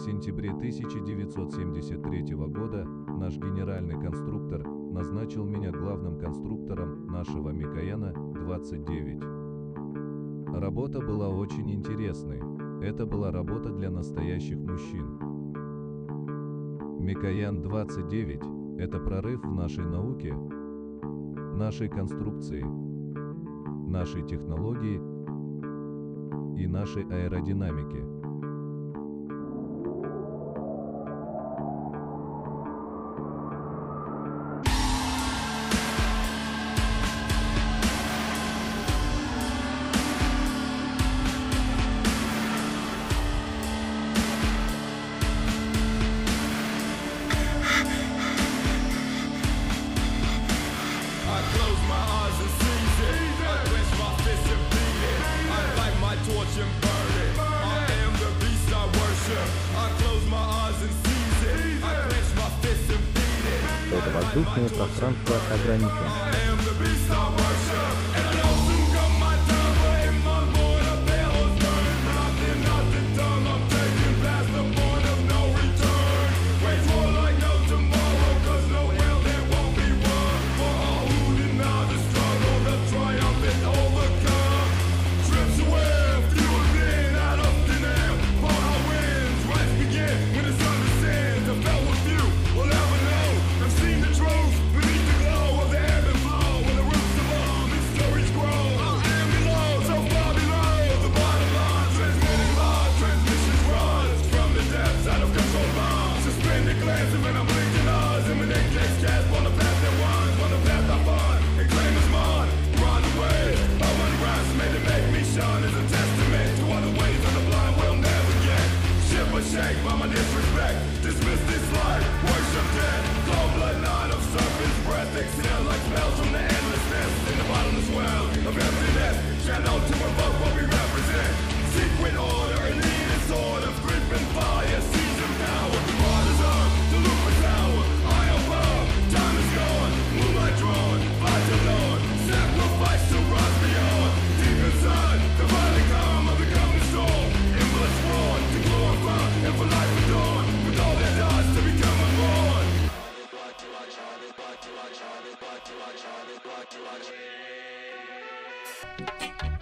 сентябре 1973 года наш генеральный конструктор назначил меня главным конструктором нашего Микояна-29. Работа была очень интересной. Это была работа для настоящих мужчин. Микоян-29 – это прорыв в нашей науке, нашей конструкции, нашей технологии и нашей аэродинамике. Это воздушное пространство ограничено. Watch.